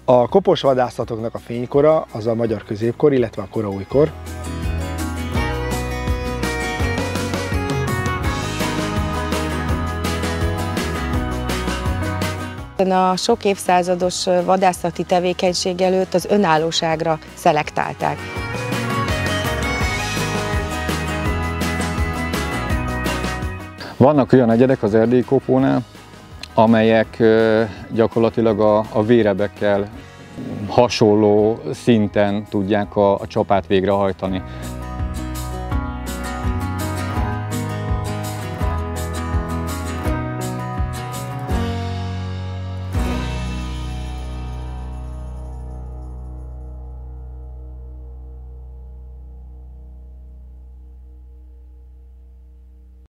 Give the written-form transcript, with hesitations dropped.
A kopos vadászatoknak a fénykora az a magyar középkor, illetve a koraújkor. A sok évszázados vadászati tevékenység előtt az önállóságra szelektálták. Vannak olyan egyedek az erdélyi kopónál, amelyek gyakorlatilag a vérebekkel hasonló szinten tudják a csapát végrehajtani.